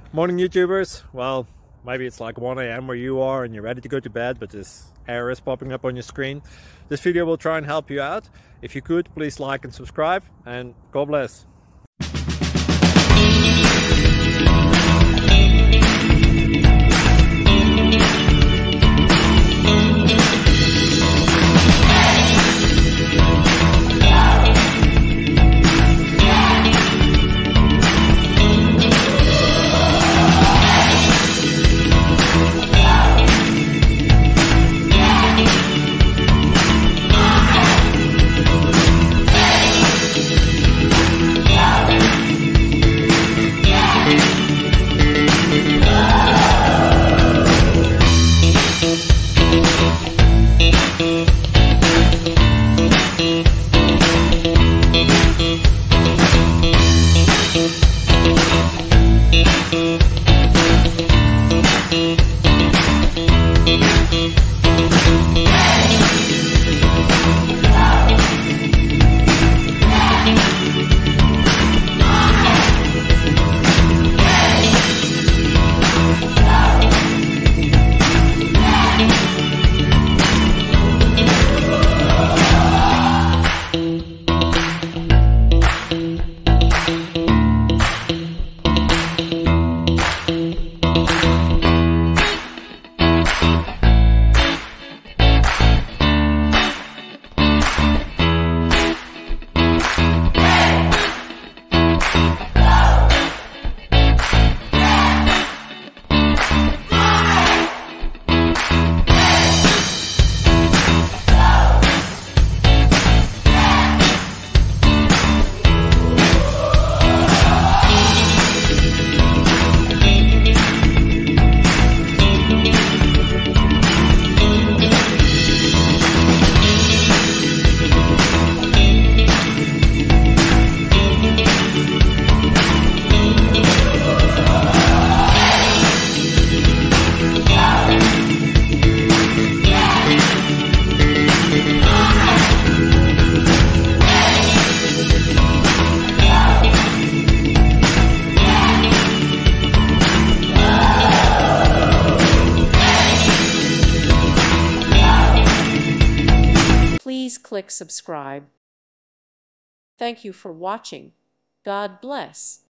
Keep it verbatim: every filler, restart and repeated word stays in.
Morning YouTubers. Well, maybe it's like one A M where you are and you're ready to go to bed, but this error is popping up on your screen. This video will try and help you out. If you could, please like and subscribe, and God bless. Please click subscribe. Thank you for watching. God bless.